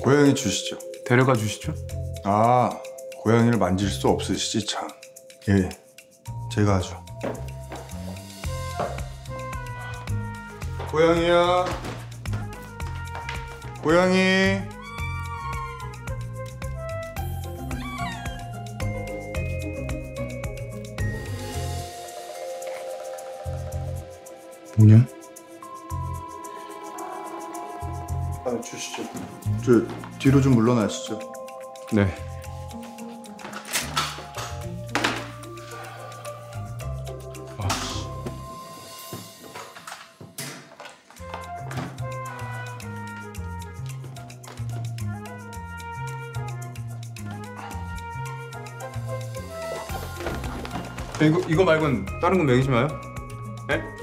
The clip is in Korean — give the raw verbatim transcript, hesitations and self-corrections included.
고양이 주시죠. 데려가 주시죠. 아, 고양이를 만질 수 없으시지 참. 예, 제가 하죠. 고양이야. 고양이. 뭐냐? 아, 주시죠. 저 뒤로 좀 물러나시죠. 네. 이거 이거 말고는 다른 건 먹이지 마요. 네?